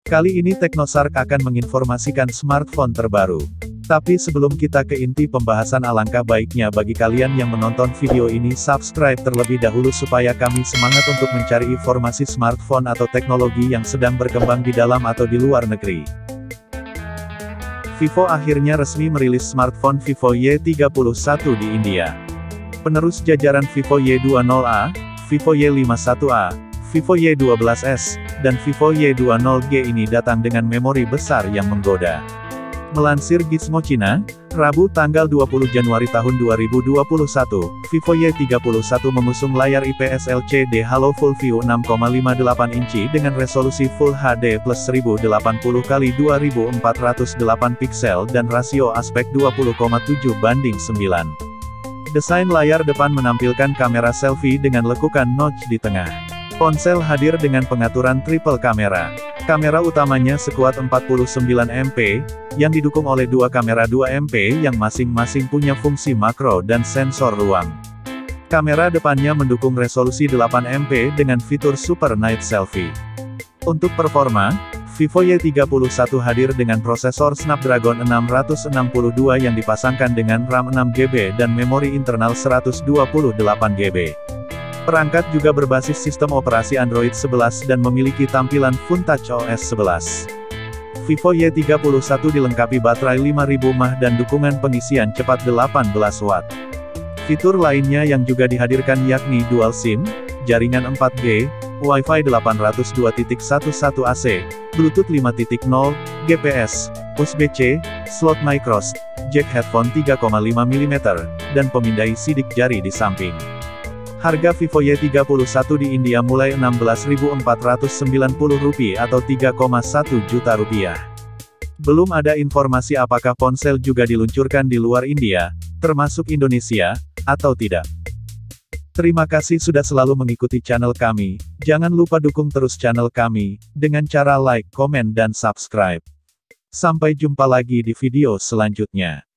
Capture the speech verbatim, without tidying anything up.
Kali ini Teknosark akan menginformasikan smartphone terbaru. Tapi sebelum kita ke inti pembahasan, alangkah baiknya bagi kalian yang menonton video ini subscribe terlebih dahulu supaya kami semangat untuk mencari informasi smartphone atau teknologi yang sedang berkembang di dalam atau di luar negeri. Vivo akhirnya resmi merilis smartphone Vivo Y tiga puluh satu di India. Penerus jajaran Vivo Y dua puluh A, Vivo Y lima puluh satu A, Vivo Y dua belas S, dan Vivo Y dua puluh G ini datang dengan memori besar yang menggoda. Melansir Gizmo Cina, Rabu tanggal dua puluh Januari tahun dua ribu dua puluh satu, Vivo Y tiga puluh satu mengusung layar I P S L C D Halo Full View enam koma lima delapan inci dengan resolusi Full H D plus seribu delapan puluh kali dua ribu empat ratus delapan piksel dan rasio aspek dua puluh koma tujuh banding sembilan. Desain layar depan menampilkan kamera selfie dengan lekukan notch di tengah. Ponsel hadir dengan pengaturan triple kamera. Kamera utamanya sekuat empat puluh sembilan megapiksil, yang didukung oleh dua kamera dua megapiksil yang masing-masing punya fungsi makro dan sensor ruang. Kamera depannya mendukung resolusi delapan megapiksil dengan fitur Super Night Selfie. Untuk performa, Vivo Y tiga puluh satu hadir dengan prosesor Snapdragon enam ratus enam puluh dua yang dipasangkan dengan RAM enam giga-byte dan memori internal seratus dua puluh delapan giga-byte. Perangkat juga berbasis sistem operasi Android sebelas dan memiliki tampilan Fun Touch O S sebelas. Vivo Y tiga puluh satu dilengkapi baterai lima ribu mAh dan dukungan pengisian cepat delapan belas watt. Fitur lainnya yang juga dihadirkan yakni Dual SIM, jaringan empat G, Wi-Fi delapan nol dua titik satu satu A C, Bluetooth lima titik nol, G P S, U S B-C, slot microSD, jack headphone tiga koma lima milimeter, dan pemindai sidik jari di samping. Harga Vivo Y tiga puluh satu di India mulai enam belas ribu empat ratus sembilan puluh rupiah atau tiga koma satu juta rupiah. Belum ada informasi apakah ponsel juga diluncurkan di luar India, termasuk Indonesia, atau tidak. Terima kasih sudah selalu mengikuti channel kami, jangan lupa dukung terus channel kami, dengan cara like, komen dan subscribe. Sampai jumpa lagi di video selanjutnya.